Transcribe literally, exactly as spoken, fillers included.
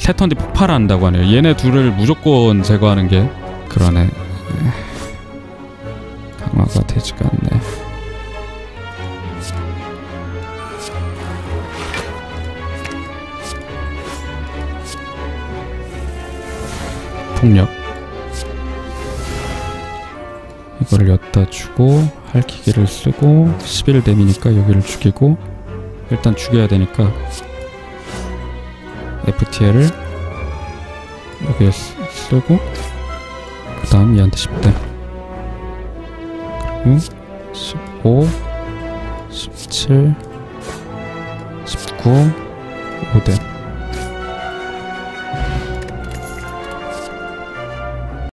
세 턴 뒤 폭발한다고 하네요. 얘네 둘을 무조건 제거하는 게 그러네. 강화가 되지가 않네. 폭력 이거를 엿다 주고 할퀴기를 쓰고 십일 데미니까 여기를 죽이고 일단 죽여야 되니까 에프티엘을 여기에 쓰고 그 다음 얘한테 십 댐 그리고 십오, 십칠, 십구, 오 댐